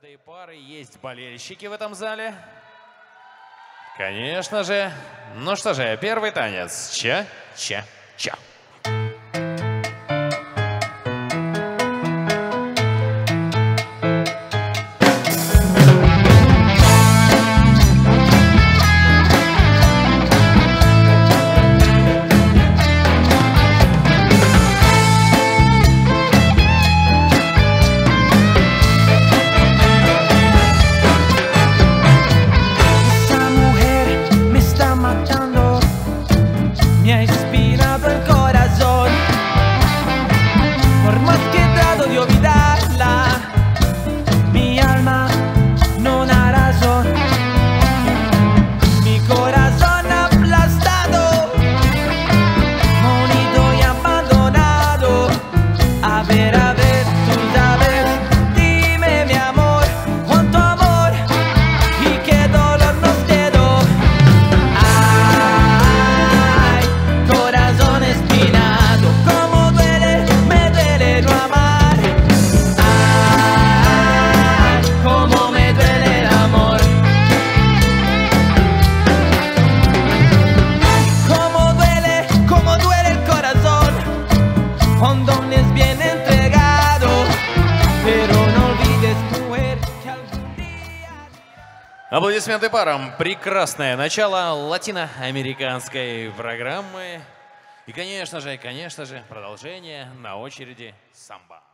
каждой пары есть болельщики в этом зале. Конечно же. Ну что же, первый танец. Ча-ча-ча. Me ha inspirado el corazón. Por más que he tratado de olvidarla, mi alma no da razón. Mi corazón aplastado, molido y abandonado. A ver, tú sabes, dime mi amor, cuánto amor y qué dolor nos quedó. Cuando me es bien entregado, pero no olvides, mujer, que algún día... Аплодисменты парам. Прекрасное начало латиноамериканской программы. И, конечно же, продолжение на очереди самбо.